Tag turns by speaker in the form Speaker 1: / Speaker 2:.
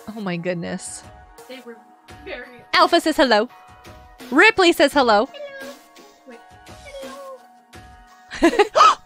Speaker 1: Oh my goodness.
Speaker 2: They were very...
Speaker 1: Alpha says hello. Ripley says hello.
Speaker 2: Hello. Wait. Hello.